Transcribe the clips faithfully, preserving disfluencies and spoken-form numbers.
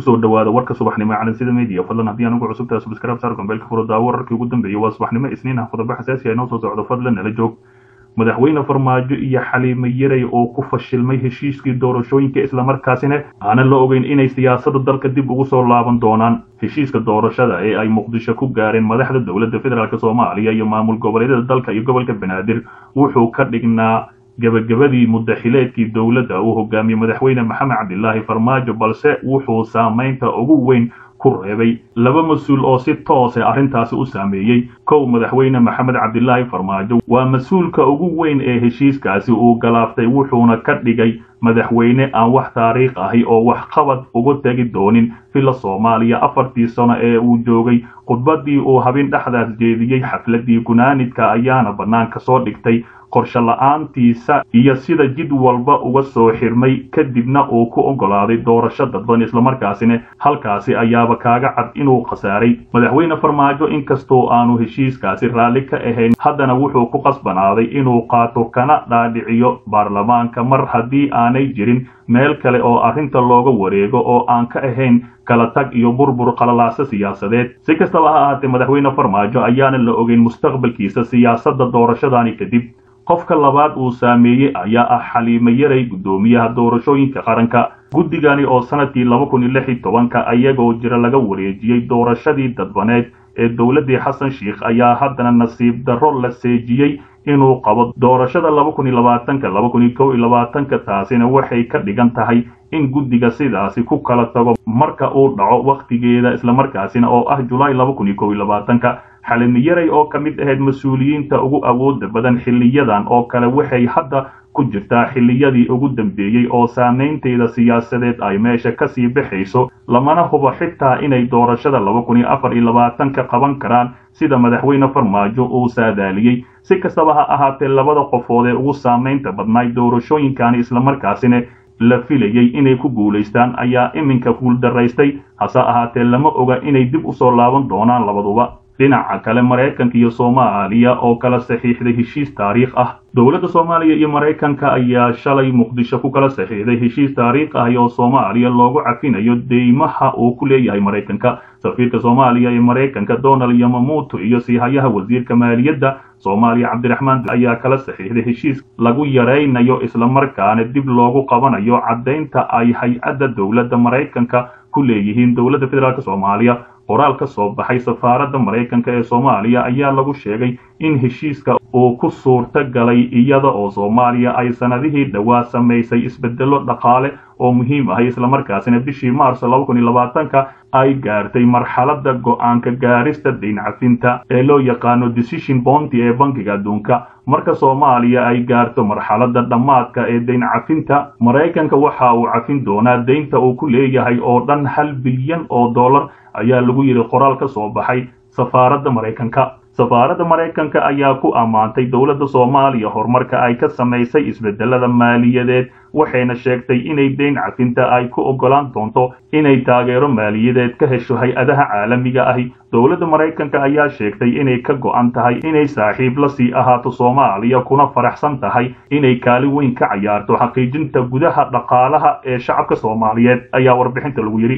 kusoo dhawaada warka subaxnimo ee calansida media fadlan haddii aan ugu cusub tahay subscribe saar gambeelka furo daawo wararkii ugu dambeeyay waa subaxnimo isniin ah qodobo xasaasi ah inoo soo socdo fadlan nala joog madaxweyne farmaajo iyo xaliimo yaray oo ku fashilmay heshiiskii doorashooyinka isla markaasina aanan la ogeyn inay siyaasadda dalka dib ugu soo laaban doonaan heshiiska doorashada ee ay muqdisho ku gaareen madaxda dowladda federaalk soomaaliya iyo maamul goboleedyada dalka iyo gobolka banaadir wuxuu ka dhignaa gabagabadii muddaxileedkii dowladda uu hogaamiyey madaxweyne maxamed cabdilaahi farmaajo balse wuxuu saamaynta ugu weyn ku reebay laba mas-uul oo si toose arrintaasi u saameeyey kow madaxweyne maxamed cabdilaahi farmaajo waa mas-uulka ugu weyn ee heshiiskaasi uu galaaftay wuxuuna ka dhigay madaxweyne aan wax taariikh ahi oo waxqabad uga tegi doonin villa soomaaliya afartii sano ee uu joogay khudbadii uu habeen dhexdaas jeediyey xafladii gunaanidka ayaana bannaanka soo dhigtay qorshe la-aantiisa iyo sida jid walba uga soo xirmay kadibna uu ku oggolaaday doorasho dadban islamarkaasina halkaasi ayaaba kaaga cad inuu khasaaray madaxweyne farmaajo inkastoo aanu heshiiskaasi raalli ka ahayn haddana wuxuu ku qasbanaaday inuu qaato kana dhaadhiciyo baarlamaanka mar haddii aanay jirin meel kale oo arrinta looga wareego oo aan ka ahayn kala tag iyo burbur qalalaasa siyaasadeed si kastaba ha ahaatee madaxweyne farmaajo ayaanan la ogeyn mustaqbalkiisa siyaasadda doorashadaani kadib qofka labaad uu saameeyey ayaa ah xaliimo yaray guddoomiyaha doorashooyinka qaranka guddigani oo sanadkii laba kun iyo lix iyo tobanka iyagoo jira laga wareejiyey doorashadii dadbaneed ee dowladdii xasan sheikh ayaa haddana nasiib darro la seejiyey inuu qabo doorashada laba kun iyo labaatanka laba kun iyo kow iyo labaatanka taasina waxay ka dhigan tahay in guddiga sidaasi ku kala tago marka uu dhaco wakhtigeeda islamarkaasina oo ah julaay laba kun iyo kow iyo labaatanka xaliimo yaray oo ka mid ahayd mas-uuliyiinta ugu awooda badan xilliyadan oo kale waxay hadda ku jirtaa xilliyadii ugu dambeeyey oo saamaynteeda siyaasadeed ay meesha kasii baxayso lamana hubo xitaa inay doorashada laba kun iyo afar iyo labaatanka qaban karaan sida madaxweyne farmaajo uu saadaaliyey si kastaba ha ahaatee labada qofood ee ugu saamaynta badnaay doorashooyinkani islamarkaasina la filayey inay ku guulaystaan ayaa iminka guuldaraystay hase ahaatee lama oga inay dib usoo laaban doonaan labaduba dhinaca kale maraykanka iyo soomaaliya oo kala saxiixday heshiis taariikh ah dowladda soomaaliya iyo maraykanka ayaa shalay muqdisho ku kala saxiixday heshiis taariikh ah oo soomaaliya loogu cafinayo deymaha uu ku leeyahay maraykanka safiirka soomaaliya ee maraykanka donald yamamoto iyo siihayaha wasiirka maaliyadda soomaaliya cabdiraxmaan ayaa kala saxiixday heshiis lagu yaraynayo islamarkaana dib loogu qabanayo caddaynta ay hay-adda dowladda maraykanka ku leeyihiin dowladda federaalk soomaaliya qoraal ka soo baxay safaaradda maraykanka ee soomaaliya ayaa lagu sheegay in heshiiska uu ku suurta galay iyada oo soomaaliya ay sanadihii dhowaa samaysay isbedelo dhaqaale oo muhiim ahay islamarkaasina bishii maarso laba kun iyo labaatanka ay gaartay marxaladda go-aanka gaarista dayn cafinta ee loo yaqaano decision bounty ee bankiga adduunka marka soomaaliya ay gaarto marxaladda dhammaadka ee dayn cafinta maraykanka waxa uu cafin doonaa deynta uu ku leeyahay oo dhan hal bilyan oo dollar ayaa lagu yidhi qoraal ka soo baxay safaaradda maraykanka safaaradda maraykanka ayaa ku ammaantay dowladda soomaaliya horumarka ay ka samaysay isbedelada maaliyadeed waxayna sheegtay inay deyn cafinta ay ku oggolaan doonto inay taageero maaliyadeed ka hesho hay-adaha caalamiga ahi dowladda maraykanka ayaa sheegtay inay ka go'an tahay inay saaxiib la sii ahaato soomaaliya kuna faraxsan tahay inay kaalin weyn ka cayaarto xaqiijinta gudaha dhaqaalaha ee shacabka soomaaliyeed ayaa warbixinta lagu yidhi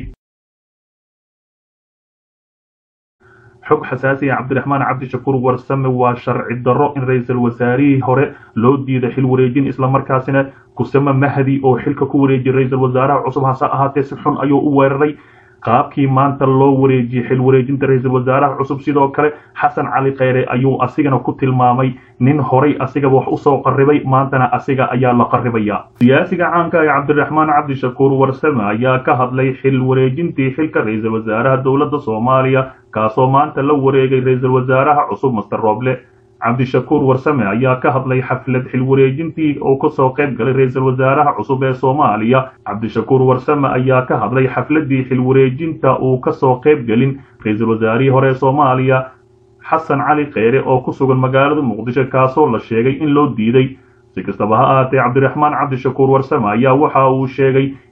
xog xasaasi ah cabdiraxmaan cabdishakuur warsame waa sharci darro in ra-iisul wasaarihii hore loo diiday xil wareejin islamarkaasina kusame mahdi oo xilka ku wareejiyay ra-iisul wasaaraha cusub hase ahaatee si xun ayuu u weeraray qaabkii maanta loo wareejiyey xil wareejinta ra-iisul wasaaraha cusub sidoo kale xasan cali kheyre ayuu asigana ku tilmaamay nin horay asigaba wax usoo qarribay maantana asiga ayaa la qarribaya siyaasiga caanka ee cabdiraxmaan cabdishakuur warsame ayaa ka hadlay xil wareejintii xilka ra-iisul wasaaraha dowladda soomaaliya kaasoo maanta la wareegay ra-iisul wasaaraha cusub master roble cabdishakuur warsame ayaa ka hadlay xaflad xil wareejintii oo kasoo qayb galay ra-iisul wasaaraha cusub ee soomaaliya cabdishakuur warsame ayaa ka hadlay xafladii xil wareejinta uu kasoo qayb gelin ra-iisul wasaarihii hore ee soomaaliya xasan cali kheyre oo ku sugan magaalada muqdisho kaasoo la sheegay in loo diiday si kastaba ha ahaatee cabdiraxmaan cabdishakuur warsame ayaa waxa uu sheegay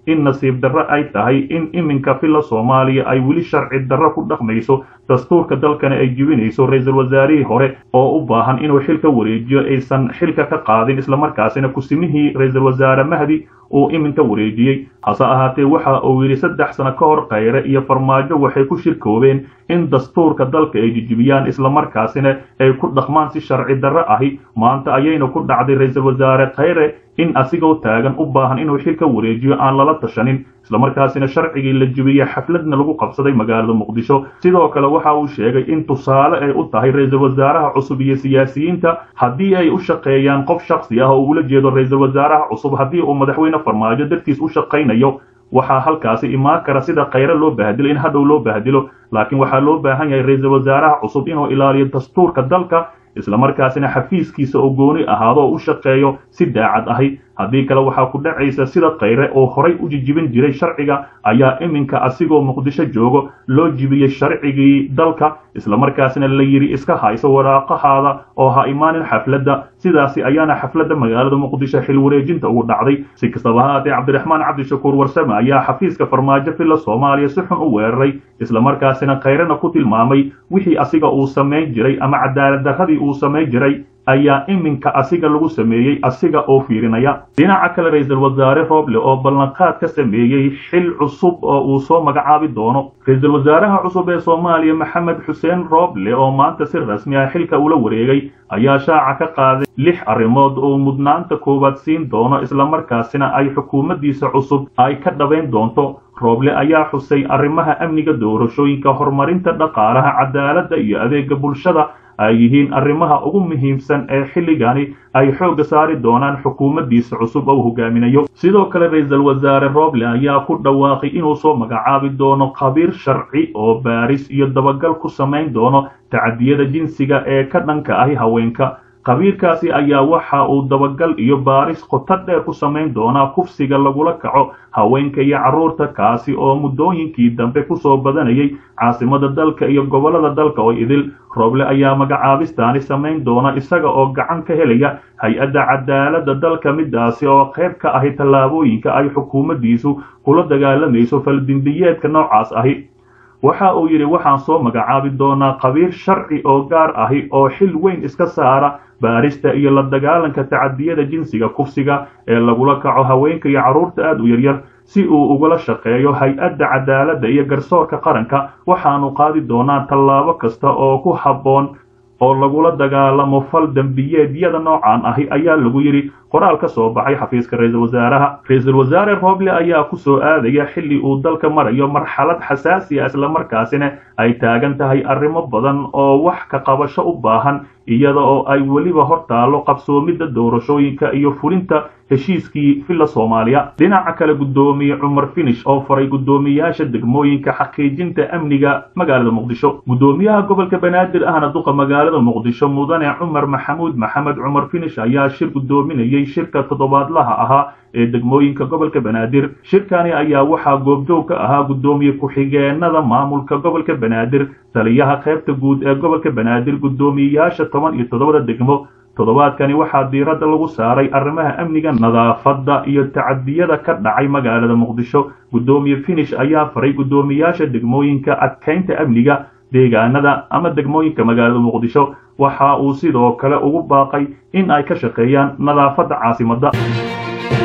in nasiib darro ay tahay in iminka filla soomaaliya ay weli sharci darro ku dhaqmayso dastuurka dalkana ay jibinayso ra-iisul wasaarihii hore oo u baahan inuu xilka wareejiyo aysan xilka ka qaadin islamarkaasina kusimihii ra-iisul wasaare mahdi uu iminka wareejiyey hase ahaatee waxa uu yidhi saddex sano ka hor khayre iyo farmaajo waxay ku shirkoobeen in dastuurka dalka ay jijibiyaan islamarkaasina ay ku dhaqmaan si sharci darro ahi maanta ayayna ku dhacday ra-iisul wasaare khayre in asigoo taagan u baahan inuu xilka wareejiyo aan lala tashanin islamarkaasina sharcigii la jibiyey xafladna lagu qabsaday magaalada muqdisho sidoo kale waxa uu sheegay in tusaale ay u tahay ra-iisul wasaaraha cusub iyo siyaasiyiinta haddii ay u shaqeeyaan qof shaksi ah oo ula jeedo ra-iisul wasaaraha cusub haddii uu madaxweyne farmaajo dartiis u shaqaynayo waxaa halkaasi imaan kara sida khayre loo bahdilo in hadhow loo bahdilo laakiin waxaa loo baahan yahay ra-iisul wasaaraha cusub inuu ilaaliyo dastuurka dalka islamarkaasina xafiiskiisa oo gooni ahaado oo u shaqeeyo si daacad ahi haddii kale waxaa ku dhacaysa sida khayre oo horay u jijibin jiray sharciga ayaa iminka asigoo muqdisho joogo loo jibiyey sharcigii dalka islamarkaasina la yidhi iska hayso waraaqahaada oo ha imaanin xafladda sidaasi ayaana xafladda magaalada muqdisho xil wareejinta ugu dhacday si kastaba ha haatee cabdiraxmaan cabdishakuur warsame ayaa xafiiska farmaajo filla soomaaliya si xun u weeraray islamarkaasina khayrena ku tilmaamay wixii asiga uu samayn jiray ama cadaalad darradii uu samayn jiray ayaa iminka asiga lagu sameeyey asiga oo fiirinaya dhinaca kale ra-iisul wasaare Roble oo ballanqaad ka sameeyey xil cusub oo uu soo magacaabi doono ra-iisul wasaaraha cusub ee Soomaaliya Maxamed Xuseen Roble oo maanta si rasmi ah xilka ula wareegay ayaa shaaca ka qaaday lix arrimood oo mudnaanta koowaad siin doono islamarkaasina ay xukuumaddiisa cusub ay ka dhabeyn doonto Roble ayaa xusay arrimaha amniga doorashooyinka horumarinta dhaqaalaha cadaaladda iyo adeega bulshada ay yihiin arrimaha ugu muhiimsan ee xilligani ay xoogga saari doonaan xukuumaddiisa cusub oo hogaaminayo sidoo kale ra-iisul wasaare Roble ayaa ku dhawaaqay inuu soo magacaabi doono khabiir sharci oo baaris iyo dabagal ku samayn doono tacadiyada jinsiga ee ka dhanka ah haweenka qabiirkaasi ayaa waxa uu dabagal iyo baaris qoto dheer ku samayn doonaa kufsiga lagula kaco haweenka iyo carruurta kaasi oo muddooyinkii dambe ku soo badanayay caasimada dalka iyo gobolada dalka oo idil Roble ayaa magacaabistaani samayn doona isaga oo gacan ka helaya hay-adda cadaaladda dalka midaasi oo qayb ka ahi tallaabooyinka ay xukuumaddiisu kula dagaalamayso faldimbiyeedka noocaas ahi waxa uu yidhi waxaan soo magacaabi doonaa khabiir sharci oo gaar ahi oo xil weyn iska saara baarista iyo la dagaalanka tacadiyada jinsiga kufsiga ee lagula kaco haweenka iyo carruurta aad u yaryar si uu ugula shaqeeyo hay-adda cadaaladda iyo garsoorka qaranka waxaanu qaadi doonaa tallaabo kasta oo ku habboon oo lagula dagaalamo fal dambiyeedyada noocan ahi ayaa lagu yidhi qoraal ka soo baxay xafiiska ra-iisul wasaaraha ra-iisul wasaare Roble ayaa ku soo aadaya xilli uu dalka marayo marxalad xasaasi ah islamarkaasina ay taagan tahay arrimo badan oo wax ka qabasho u baahan iyada oo ay weliba hortaalo qabsoomidda doorashooyinka iyo fulinta heshiiskii filla Soomaaliya dhinaca kale gudoomiye Cumar Finish oo faray gudoomiyaasha degmooyinka xaqiijinta amniga magaalada Muqdisho gudoomiyaha gobolka Banaadir ahna duqa magaalada Muqdisho mudane Cumar Maxamuud Maxamed Cumar Finish ayaa shir gudoominayay shirka toddobaadlaha ahaa ee degmooyinka gobolka Banaadir shirkani ayaa waxaa goobjoog ka ahaa gudoomiye ku-xigeenada maamulka gobolka Banaadir taliyaha qaybta guud ee gobolka Banaadir gudoomiyaasha toban iyo toddoba degmo toddobaadkani waxaa diiradda lagu saaray arrimaha amniga nadaafadda iyo tacadiyada ka dhacay magaalada Muqdisho gudoomiye Finish ayaa faray gudoomiyaasha degmooyinka adkeynta amniga deegaanada ama degmooyinka magaalada Muqdisho waxa uu sidoo kale ugu baaqay in ay ka shaqeeyaan nadaafadda caasimadda